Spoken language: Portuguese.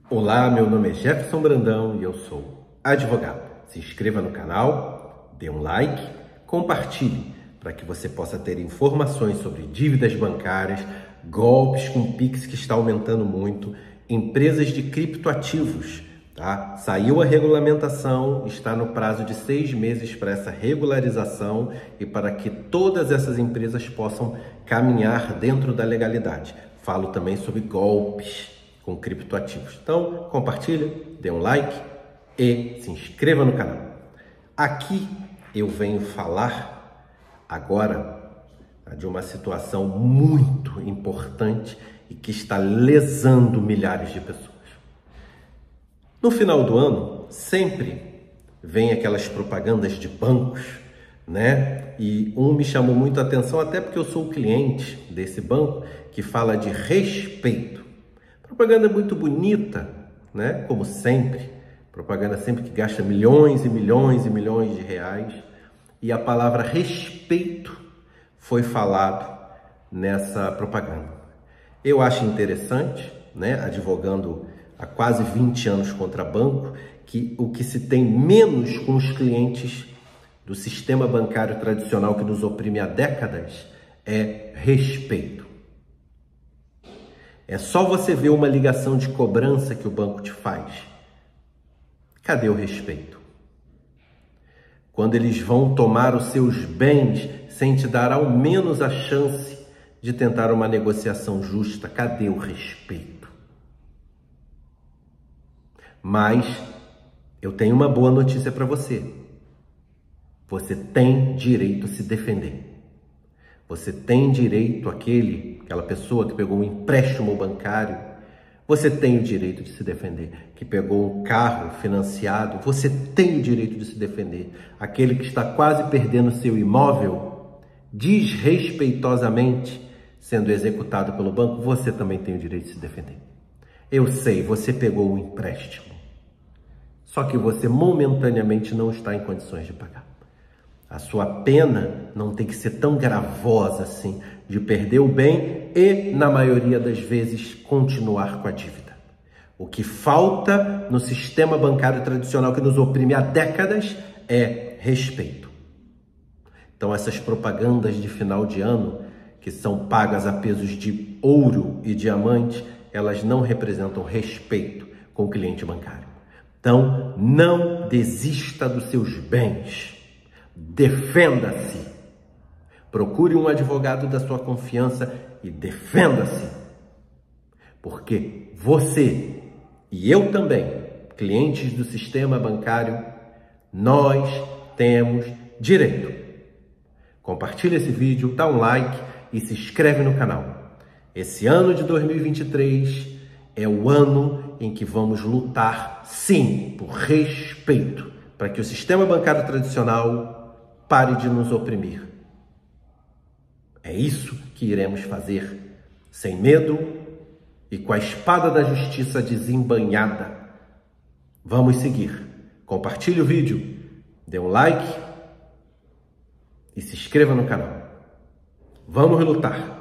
Olá, meu nome é Jefferson Brandão e eu sou advogado. Se inscreva no canal, dê um like, compartilhe para que você possa ter informações sobre dívidas bancárias, golpes com Pix que está aumentando muito, empresas de criptoativos. Tá? Saiu a regulamentação, está no prazo de 6 meses para essa regularização e para que todas essas empresas possam caminhar dentro da legalidade. Falo também sobre golpes com criptoativos. Então, compartilha, dê um like e se inscreva no canal. Aqui eu venho falar agora de uma situação muito importante e que está lesando milhares de pessoas. No final do ano, sempre vem aquelas propagandas de bancos, né? E me chamou muito a atenção, até porque eu sou cliente desse banco, que fala de respeito. Propaganda muito bonita, né? Como sempre. Propaganda sempre que gasta milhões e milhões e milhões de reais. E a palavra respeito foi falado nessa propaganda. Eu acho interessante, né? Advogando há quase 20 anos contra banco, que o que se tem menos com os clientes do sistema bancário tradicional que nos oprime há décadas é respeito. É só você ver uma ligação de cobrança que o banco te faz. Cadê o respeito? Quando eles vão tomar os seus bens sem te dar ao menos a chance de tentar uma negociação justa, cadê o respeito? Mas eu tenho uma boa notícia para você. Você tem direito a se defender. Você tem direito, aquela pessoa que pegou um empréstimo bancário, você tem o direito de se defender. Que pegou um carro financiado, você tem o direito de se defender. Aquele que está quase perdendo seu imóvel, desrespeitosamente sendo executado pelo banco, você também tem o direito de se defender. Eu sei, você pegou um empréstimo, só que você momentaneamente não está em condições de pagar. A sua pena não tem que ser tão gravosa assim, de perder o bem e, na maioria das vezes, continuar com a dívida. O que falta no sistema bancário tradicional que nos oprime há décadas é respeito. Então, essas propagandas de final de ano, que são pagas a pesos de ouro e diamante, elas não representam respeito com o cliente bancário. Então, não desista dos seus bens. Defenda-se. Procure um advogado da sua confiança e defenda-se. Porque você e eu também, clientes do sistema bancário, nós temos direito. Compartilhe esse vídeo, dá um like e se inscreve no canal. Esse ano de 2023 é o ano em que vamos lutar, sim, por respeito, para que o sistema bancário tradicional pare de nos oprimir. É isso que iremos fazer, sem medo e com a espada da justiça desembainhada. Vamos seguir. Compartilhe o vídeo, dê um like e se inscreva no canal. Vamos lutar!